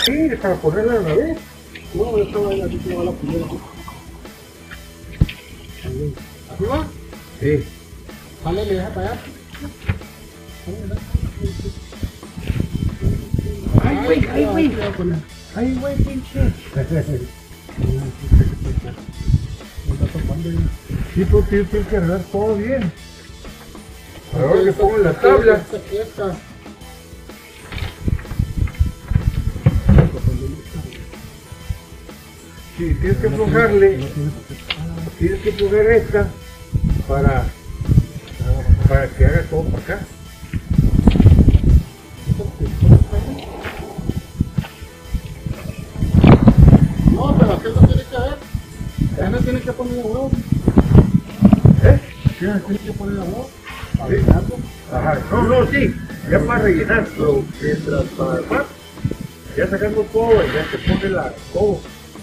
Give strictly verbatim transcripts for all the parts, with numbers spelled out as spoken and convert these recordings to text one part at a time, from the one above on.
Sí, para ponerla a la vez. No, esta va a ir así que va la primera. ¿Así va? Sí. Vale, le deja para allá. Ay, güey, ay, güey. Ay, güey, pinche. Sí, porque yo tengo que arreglar todo bien. Ahora le pongo la tabla. Sí, tienes que aflojarle. Tienes que aflojar esta para, para que haga todo para acá. No, pero aquel no tiene que ver. Ya no tiene que poner a huevo. ¿Eh? Sí, tiene que poner a huevo. Para rellenarlo. Ajá, no, no, sí. Ya para rellenar, pero mientras para armar, ya sacando todo, ya se pone la todo.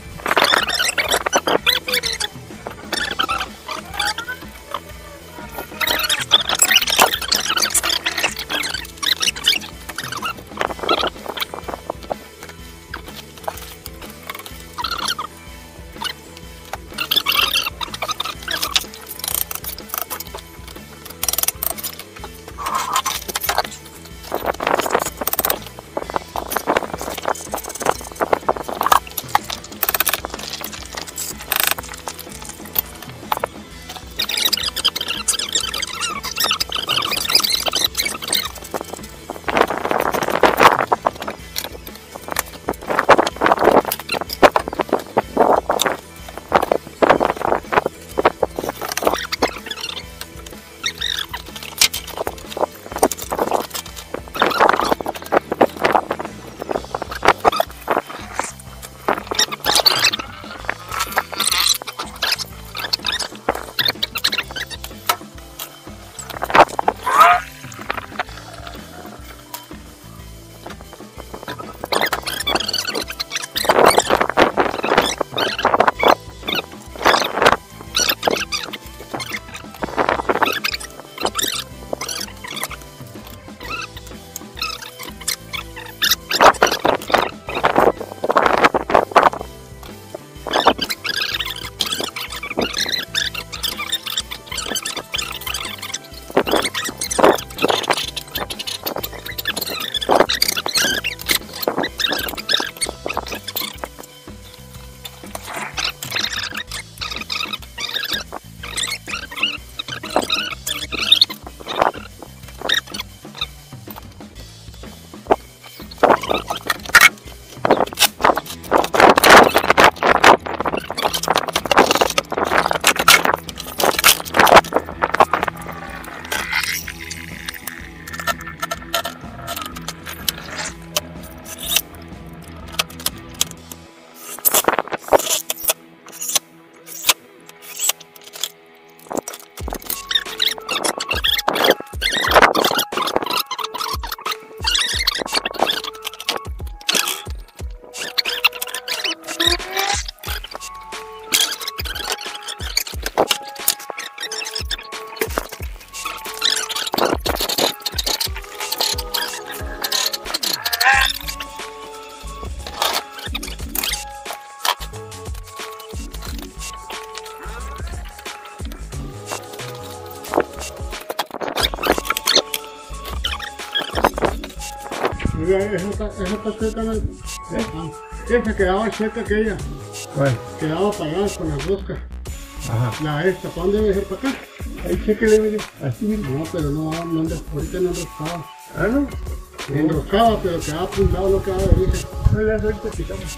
Esa está seca, ¿no? ¿Eh? Ah, esa quedaba seca aquella. ¿Cuál? Quedaba pagada con las roscas. Ajá. La esta, ¿para dónde debe ser para acá? Ahí chequele, mire. Así mismo. No, pero no, no, no, ahorita no enroscaba. ¿Ah, no? Sí. Enroscaba, pero quedaba apuntado, no quedaba de origen. No le das ahorita quitamos.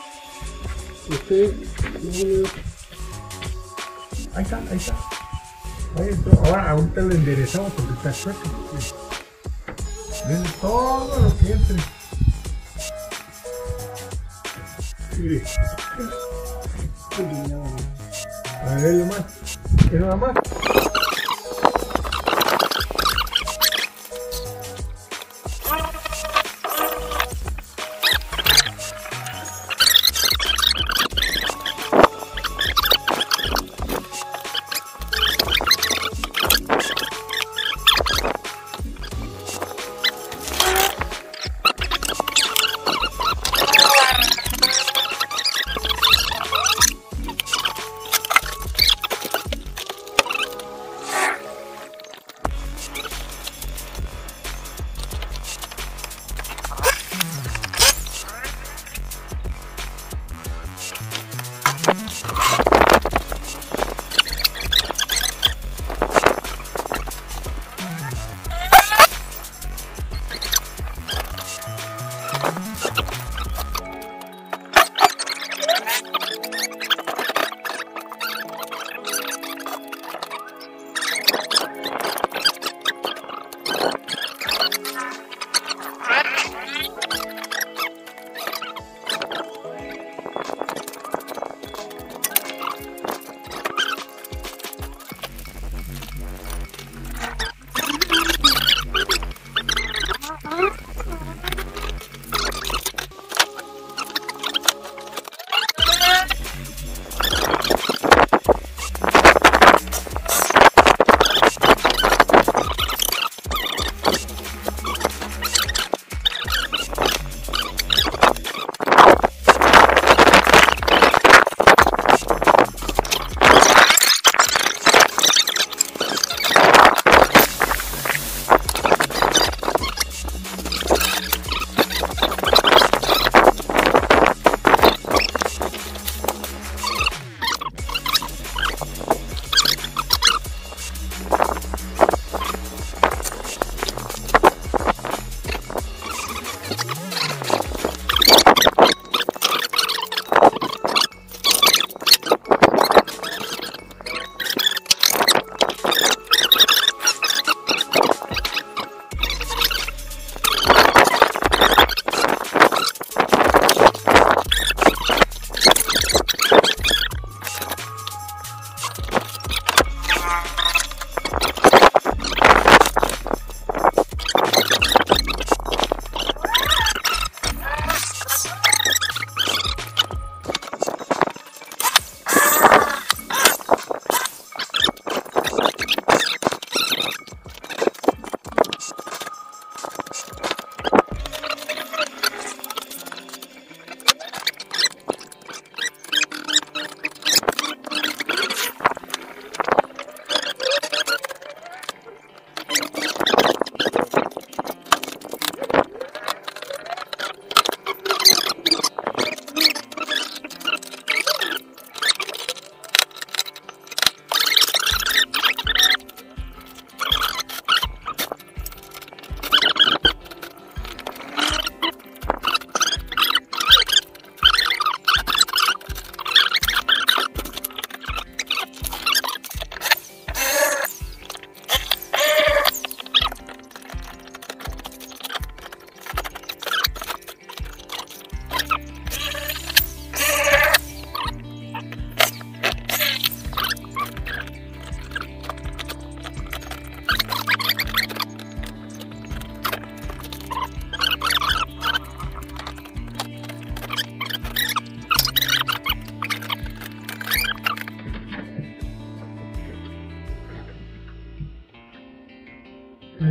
Usted, no, no. Ahí está, ahí está. Ahí entró. Ahora, ahorita lo enderezamos porque está chueco. Sí. Ven todo lo que entre. Mire. A ver, lo más. ¿Qué nada más?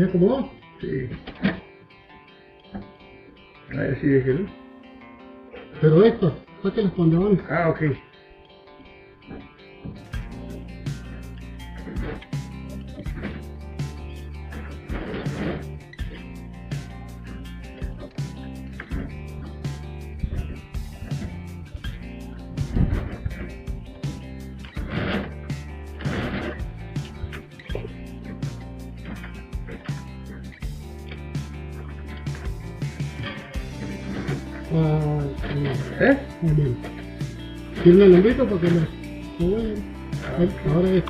acomodó? Sí. Ahí sí, déjelo. Pero estas, sáquenlas cuando van. Ah, ok. Ah, sí. ¿Eh? Muy bien. ¿Quieren el lombrito para que me... Ahora es...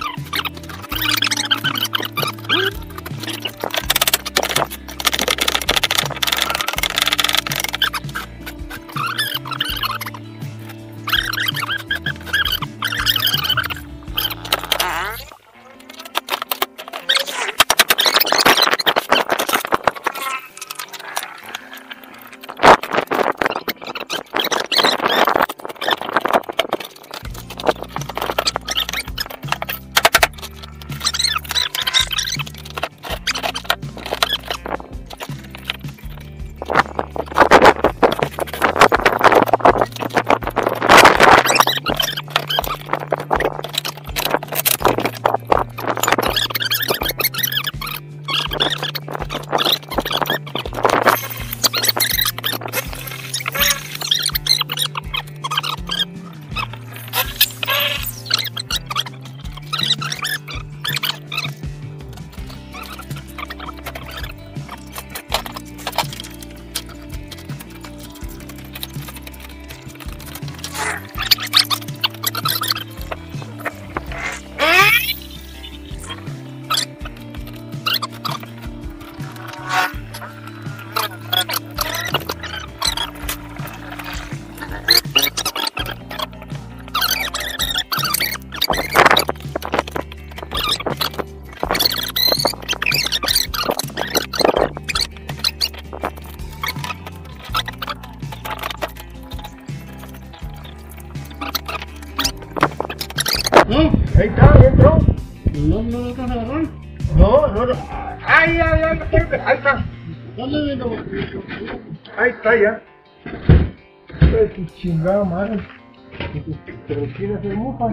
¿No? Ahí está, ya entró. ¿No, no lo estás agarrando? No, no, no. Ay, ay, ay, ahí está. Dale, no. Ahí está ya. Ay, qué chingada madre. Pero quiere hacer mufa.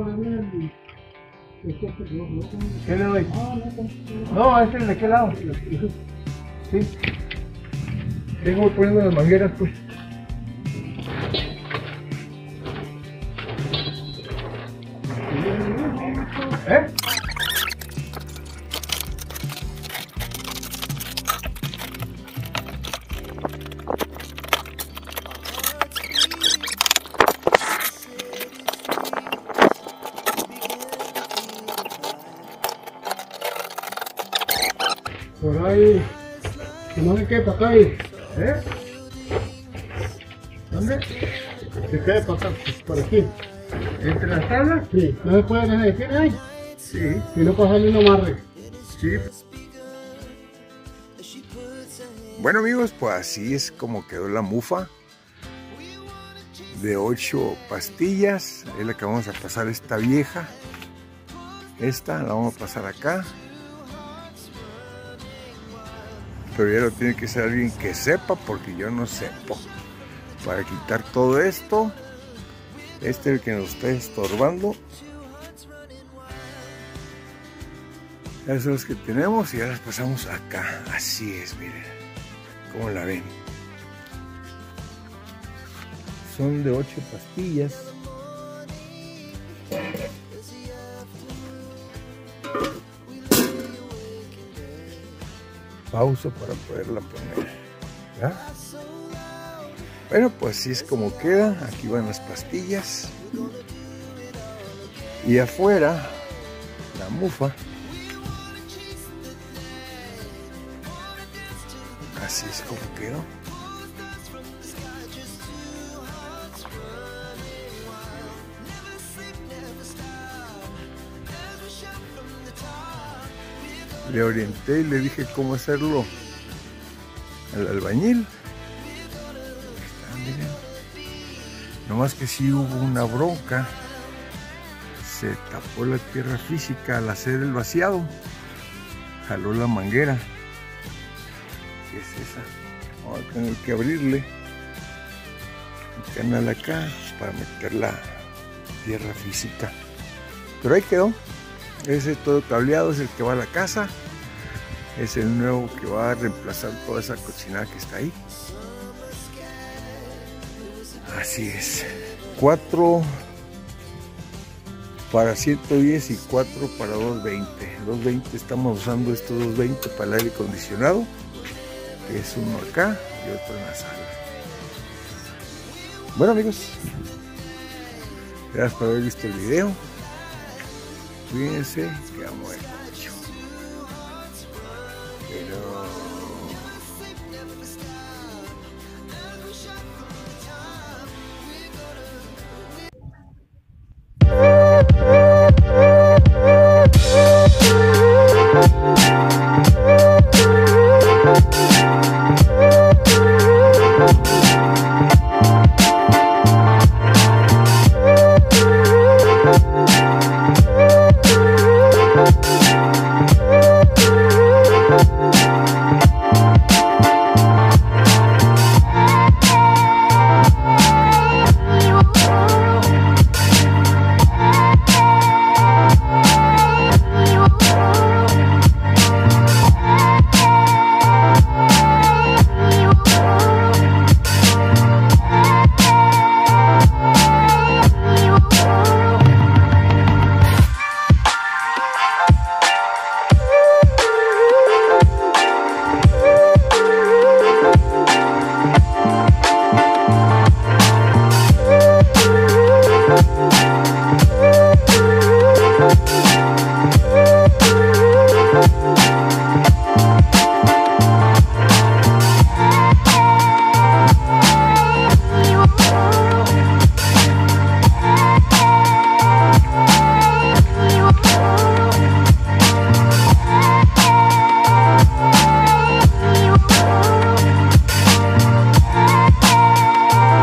¿Qué le doy? No, es el de qué lado. Sí. Tengo poniendo las mangueras, pues. ¿Eh? Por ahí. No se quede para acá. ¿Eh? ¿Dónde? Se quede para acá, por aquí. ¿Entre las tablas? Sí, no se puede dejar de decir, ay. Sí. Si no pasarle un amarre. Sí. Bueno amigos, pues así es como quedó la mufa de ocho pastillas. Es la que vamos a pasar esta vieja. Esta la vamos a pasar acá. Pero ya lo tiene que ser alguien que sepa, porque yo no sepo. Para quitar todo esto. Este es el que nos está estorbando. Esas son las que tenemos y ya las pasamos acá. Así es, miren. ¿Cómo la ven? Son de ocho pastillas. Pausa para poderla poner. ¿Ya? Bueno, pues así es como queda. Aquí van las pastillas. Y afuera, la mufa. Así es como quedó. Le orienté y le dije cómo hacerlo al albañil. Está, miren. Nomás que sí hubo una bronca. Se tapó la tierra física al hacer el vaciado. jaló la manguera. ¿Qué es esa? Vamos a tener que abrirle el canal acá para meter la tierra física. Pero ahí quedó. Ese todo cableado es el que va a la casa. Es el nuevo que va a reemplazar toda esa cochinada que está ahí. Así es. Cuatro para ciento diez y cuatro para doscientos veinte. doscientos veinte estamos usando estos doscientos veinte para el aire acondicionado, que es uno acá y otro en la sala. Bueno amigos, gracias por haber visto el video. Cuídense, que amo.